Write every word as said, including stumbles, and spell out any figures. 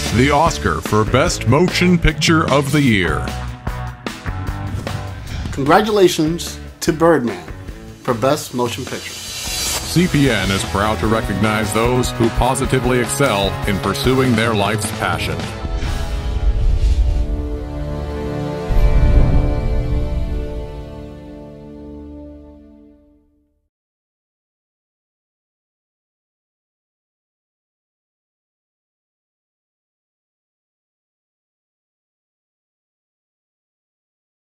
the Oscar for Best Motion Picture of the Year. Congratulations to Birdman for Best Motion Picture. C P N is proud to recognize those who positively excel in pursuing their life's passion.